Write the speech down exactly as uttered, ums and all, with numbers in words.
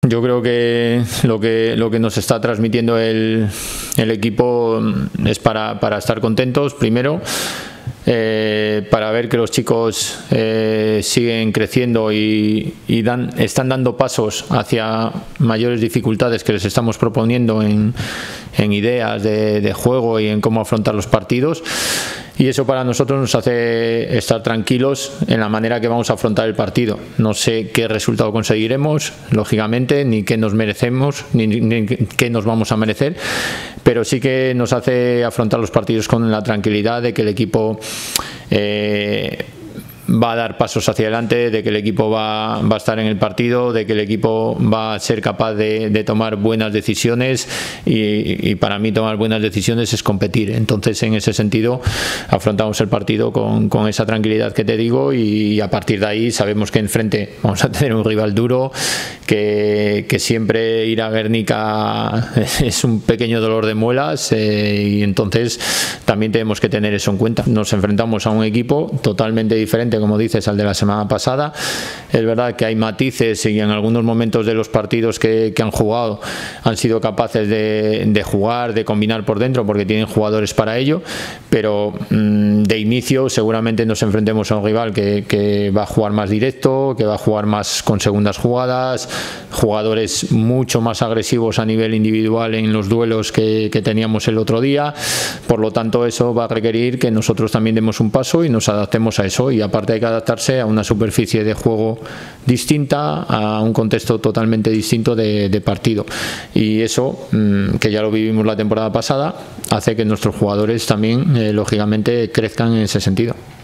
Yo creo que lo que, lo que nos está transmitiendo el, el equipo es para, para estar contentos, primero, eh, para ver que los chicos eh, siguen creciendo y, y dan, están dando pasos hacia mayores dificultades que les estamos proponiendo en, en ideas de, de juego y en cómo afrontar los partidos. Y eso para nosotros nos hace estar tranquilos en la manera que vamos a afrontar el partido. No sé qué resultado conseguiremos, lógicamente, ni qué nos merecemos, ni, ni qué nos vamos a merecer, pero sí que nos hace afrontar los partidos con la tranquilidad de que el equipo eh, va a dar pasos hacia adelante, de que el equipo va, va a estar en el partido, de que el equipo va a ser capaz de, de tomar buenas decisiones y, y para mí tomar buenas decisiones es competir. Entonces, en ese sentido, afrontamos el partido con, con esa tranquilidad que te digo y a partir de ahí sabemos que enfrente vamos a tener un rival duro, que, que siempre ir a Guernica es un pequeño dolor de muelas eh, y entonces también tenemos que tener eso en cuenta. Nos enfrentamos a un equipo totalmente diferente, como dices, al de la semana pasada. Es verdad que hay matices y en algunos momentos de los partidos que, que han jugado han sido capaces de, de jugar, de combinar por dentro porque tienen jugadores para ello, pero mmm, de inicio seguramente nos enfrentemos a un rival que, que va a jugar más directo, que va a jugar más con segundas jugadas, jugadores mucho más agresivos a nivel individual en los duelos que, que teníamos el otro día. Por lo tanto, eso va a requerir que nosotros también demos un paso y nos adaptemos a eso, y aparte hay que adaptarse a una superficie de juego distinta, a un contexto totalmente distinto de, de partido, y eso, mmm, que ya lo vivimos la temporada pasada, hace que nuestros jugadores también eh, lógicamente crezcan en ese sentido.